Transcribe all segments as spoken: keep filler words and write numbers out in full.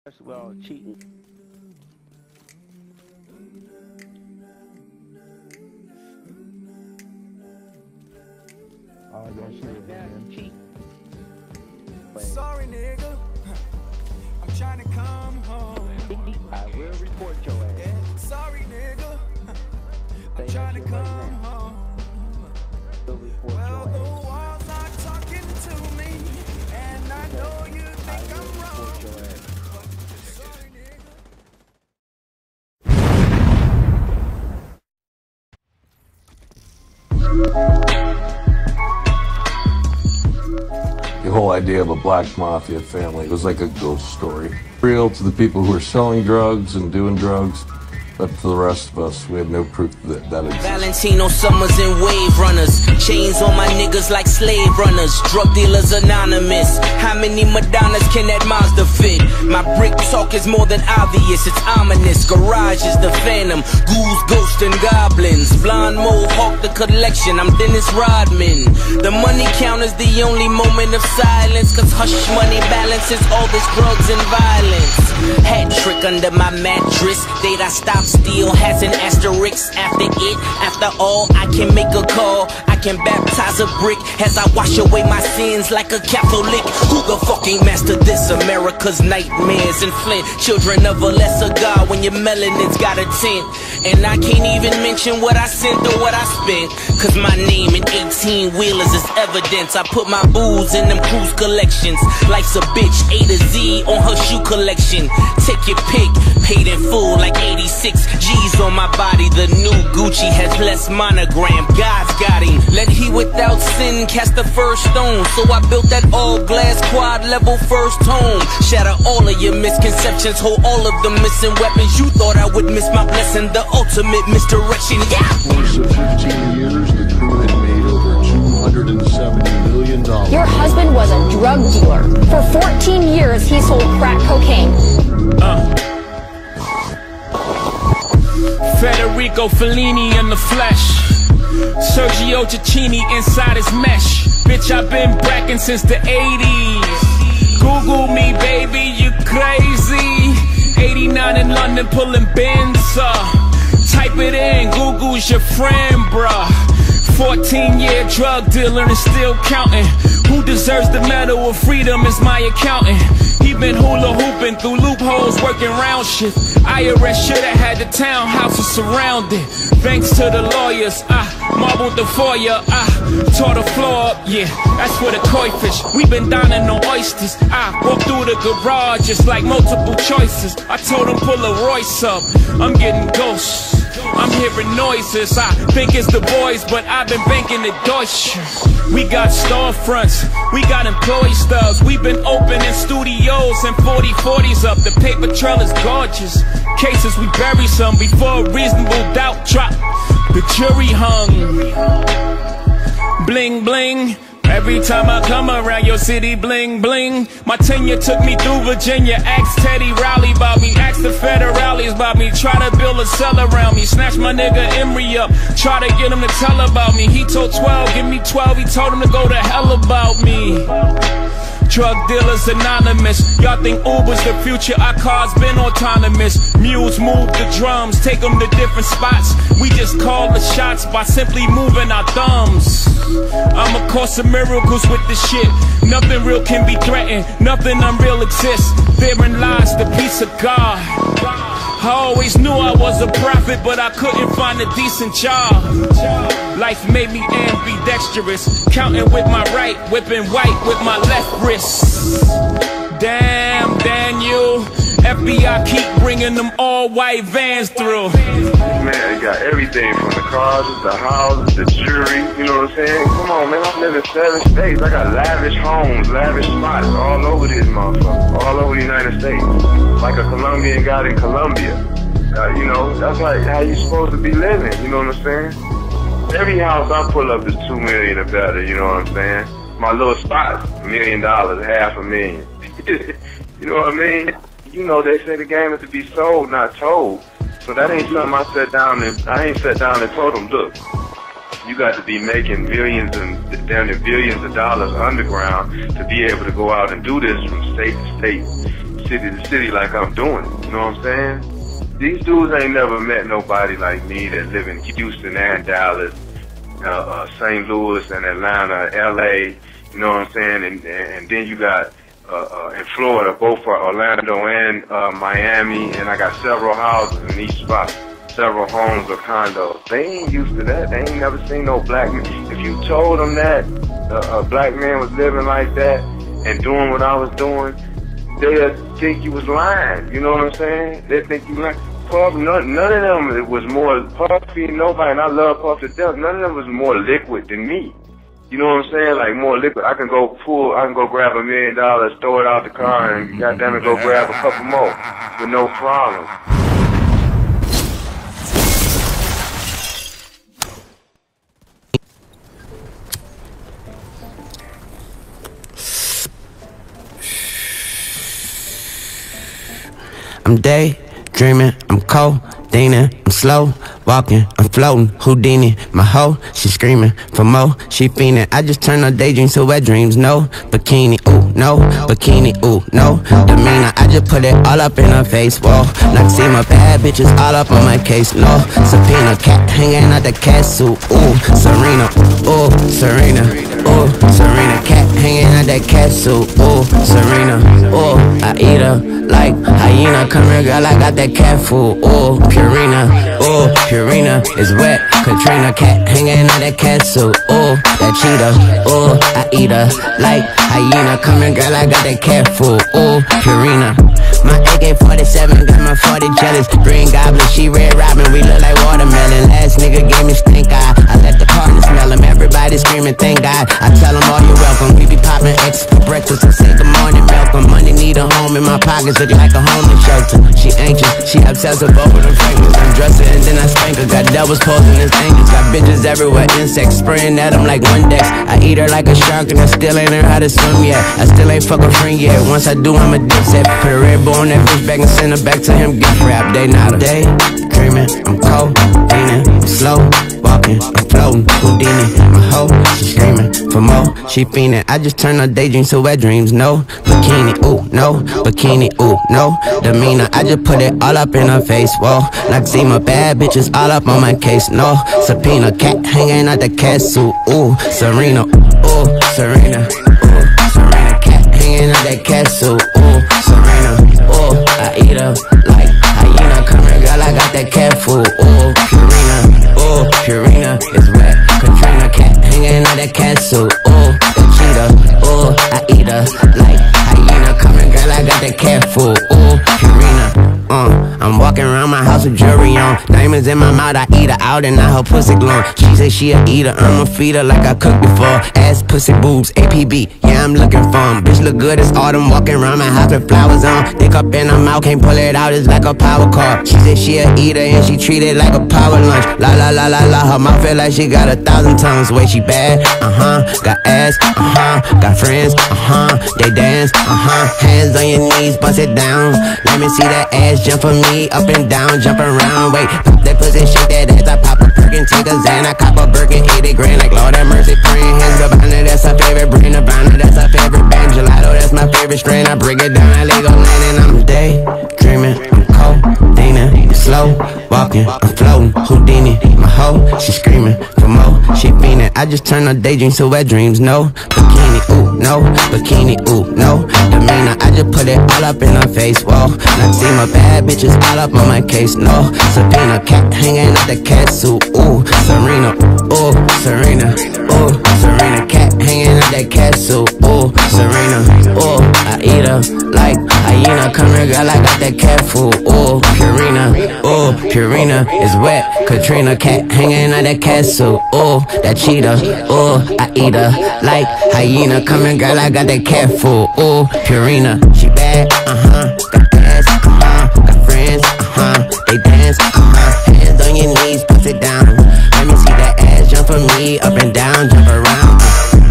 Well, cheating. Oh, that shit, man. Cheat. Sorry, nigga. I'm trying to come home. I will report your ass. Yeah. Sorry, nigga. I'm trying to come home. Well, the walls are talking to me, and I know you think I'm wrong. Sorry, nigga. The whole idea of a black mafia family was like a ghost story. Real to the people who were selling drugs and doing drugs, but to the rest of us, we had no proof that that existed. Valentino Summers and Wave Runners, chains on my niggas like slave runners, drug dealers anonymous. How many Madonnas can that Mazda fit? My brick talk is more than obvious, it's ominous. Garage is the phantom, ghouls, ghosts, and goblins. Blonde mohawk, the collection, I'm Dennis Rodman. The money count is the only moment of silence, cause hush money balances all this drugs and violence. Hat trick under my mattress, date I stop steal has an asterisk after it. After all, I can make a call, I can baptize a brick as I wash away my sins like a Catholic. Who the fucking master this? America's nightmares and Flint. Children of a lesser god when your melanin's got a tint. And I can't even mention what I sent or what I spent, cause my name in eighteen wheelers is evidence. I put my booze in them cruise collections. Life's a bitch, A to Z on her shoe collection. Take your pick, paid in full like eighty-six G's on my body. The new Gucci has less monogram, God's got him. Let he without sin cast the first stone. So I built that all glass quad level first home. Shatter all of your misconceptions, hold all of the missing weapons. You thought I would miss my blessing, the ultimate misdirection, yeah! In the course of fifteen years, the crew had made over two hundred seventy million dollars. Your husband was a drug dealer. For fourteen years, he sold crack cocaine. Uh. Federico Fellini in the flesh, Sergio Cicchini inside his mesh. Bitch, I've been bracking since the eighties. Google me, baby, you crazy. eighty-nine in London pulling Benz up. Type it in, Google's your friend, bruh. fourteen year drug dealer and still counting. Who deserves the medal of freedom is my accountant. He been hula hooping through loopholes, working round shit. I R S shoulda had the townhouses surrounded. Thanks to the lawyers, I marbled the foyer, I tore the floor up, yeah, that's for the koi fish. We been dining on oysters. I walked through the garage just like multiple choices. I told him pull a Royce up, I'm getting ghosts. I'm hearing noises, I think it's the boys, but I've been banking the Deutsche. We got storefronts, we got employee stubs. We've been opening studios and forty forties up. The paper trail is gorgeous. Cases we bury some before a reasonable doubt drop. The jury hung. Bling bling. Every time I come around your city, bling bling. My tenure took me through Virginia. Ask Teddy Riley about me, ask the federales about me. Try to build a cell around me, snatch my nigga Emery up. Try to get him to tell about me. He told twelve, give me twelve. He told him to go to hell about me. Drug dealers anonymous. Y'all think Uber's the future, our cars been autonomous. Mules move the drums, take them to different spots. We just call the shots by simply moving our thumbs. I'm a course of miracles with the shit. Nothing real can be threatened, nothing unreal exists. Therein lies the peace of God. I always knew I was a prophet, but I couldn't find a decent job. Life made me ambidextrous, counting with my right, whipping white with my left wrist. Damn, Daniel, F B I keep bringing them all white vans through. Man, you got everything from the cars, the houses, the jewelry, you know what I'm saying? Come on, man, I live in seven states. I got lavish homes, lavish spots all over this motherfucker, all over the United States. Like a Colombian got in Colombia. Uh, you know, that's like how you supposed to be living, you know what I'm saying? Every house I pull up is two million or better, you know what I'm saying? My little spot, a million dollars, half a million. You know what I mean? You know, they say the game is to be sold, not told. So that ain't something I sat down and I ain't sat down and told them, look, you got to be making millions and down to billions of dollars underground to be able to go out and do this from state to state, city to city like I'm doing it. You know what I'm saying? These dudes ain't never met nobody like me that live in Houston and Dallas, uh, uh, Saint Louis and Atlanta, L A. You know what I'm saying? And and then you got uh, uh, in Florida, both for Orlando and uh, Miami, and I got several houses in each spot. Several homes or condos. They ain't used to that. They ain't never seen no black man. If you told them that uh, a black man was living like that and doing what I was doing, they'd think you was lying. You know what I'm saying? They'd think you lying. Puff, none, none of them it was more Puffy, nobody, and I love Puff to death. None of them was more liquid than me. You know what I'm saying? Like more liquid. I can go pull, I can go grab a million dollars, throw it out the car, and goddamn it, go grab a couple more with no problem. I'm daydreaming, I'm cold, Dina, I'm slow, walking, I'm floating, Houdini, my hoe, she screaming for more, she fiending, I just turn her daydreams to wet dreams, no, bikini, ooh, no, bikini, ooh, no, demeanor, I just put it all up in her face, whoa, like see my bad bitches all up on my case, no, subpoena, cat hanging out the cat suit, ooh, Serena, ooh, Serena, ooh, Serena, cat hanging out that cat suit, ooh, Serena, ooh, I eat her like hyena, come here girl, I got that cat food, ooh, Purina, ooh, Purina is wet, Katrina, cat hanging out that cat suit, ooh, that cheetah, ooh, I eat her like hyena, come here girl, I got that cat food, ooh, Purina. My A K forty-seven got my forty jealous. Green Goblin, she Red Robin, we look like watermelon. Last nigga gave me stink eye, I let the partner smell him. Everybody screaming, thank God. I tell them all you're welcome. We be popping X for breakfast and say good morning, Malcolm. Money need a home in my pockets, look like a homeless shelter. She anxious, she obsessive over the fragrance. I'm dressing and then I spank her. Got devils posing as angels. Got bitches everywhere, insects spraying at them like Windex. I eat her like a shark and I still ain't learned how to swim yet. I still ain't fuck a friend yet. Once I do, I'm a dipset. Put a red on that bitch back and send her back to him. Gift wrap, they not a day dreaming. I'm cold, leaning, slow, walking, I'm floating, Houdini. My hoe, she screaming for more, she fiending. I just turn her daydreams to wet dreams. No bikini, ooh, no bikini, ooh, no demeanor. I just put it all up in her face. Whoa, like see my bad bitches all up on my case. No subpoena, cat hanging out the cat suit. Ooh, Serena, ooh, Serena, ooh, Serena, cat hanging out that cat suit. Ooh, Serena. Ooh, I eat her like hyena. Come here, girl, I got that cat food. Ooh, Purina. Ooh, Purina is wet. Katrina, cat hanging out that cat suit. Ooh, that cheetah. Ooh, I eat her like hyena. Come here, girl, I got that cat food. Ooh, Purina. Uh, I'm walking around my house with jewelry on. Diamonds in my mouth, I eat her out and now her pussy glowing. She say she a eater, I'ma feed her like I cooked before. Ass, pussy, boobs, A P B, yeah, I'm looking for 'em. Bitch look good, it's autumn, walking around my house with flowers on. Dick up in her mouth, can't pull it out, it's like a power car. She say she a eater and she treat it like a power lunch. La la la la la, her mouth feel like she got a thousand tongues. Way she bad, uh-huh, got ass, uh-huh, got friends, uh-huh, they dance, uh-huh. Hands on your knees, bust it down. Let me see that ass jump for me, up and down, jump around. Wait, pop that pussy, shake that ass. I pop a Perkin, take a Xan, I cop a Birkin, eighty grand. Like Lord have mercy, praying hands Gabbana, that's her favorite brand. Nirvana, that's her favorite band. Gelato, that's my favorite strain. I break it down, I Lego land, and I'm daydreaming. I'm cold, Dina, slow, walking, I'm floating, Houdini. My hoe, she screaming for more, she fiending. I just turn her daydreams to wet dreams. No bikini, ooh, no bikini, ooh, no demeanor. I just put it all up in her face. Whoa, not see my bad bitches all up on my case. No subpoena, cat hanging out the cat suit. Ooh, Serena, ooh, Serena, ooh, Serena, cat hanging out that cat suit. Ooh, Serena, ooh, I eat her like hyena. Come here, girl, I got that cat food. Ooh, Purina, ooh, Purina is wet. Katrina, cat hanging out that cat suit. Ooh, that cheetah, ooh, I eat her like hyena. Come here, girl, I got that cat food. Ooh, Purina, she bad, uh-huh, got ass, uh-huh, got friends, uh-huh, they dance, uh-huh. Hands on your knees, put it down. Let me see that ass jump for me, up and down, jump around.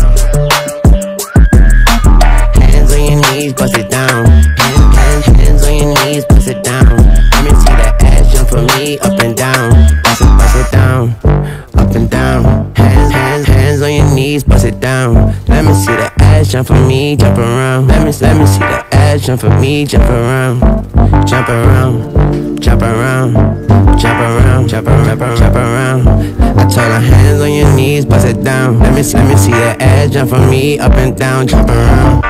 Hands on your knees, bust it down. Hands, hands, hands on your knees, bust it down. Let me see that ass jump for me, up and down. Bust it, bust it down, up and down. Hands, hands, hands on your knees, bust it down. Let me see that ass jump for me, jump around. Let me, let me see that ass ass, jump for me, jump around, jump around, jump around, jump around, jump around, jump around, jump around. I told her hands on your knees, bust it down. Let me, let me see your ass, jump for me, up and down, jump around.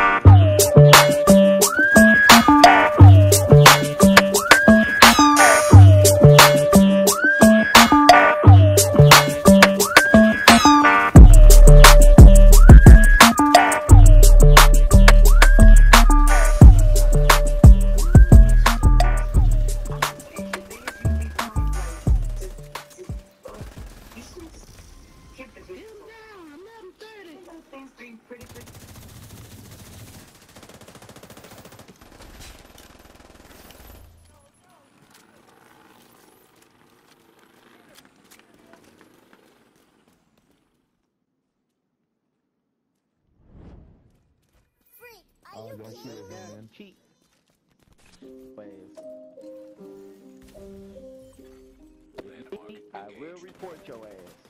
Oh, don't shoot it, man. Cheat. Waves. I will report your ass.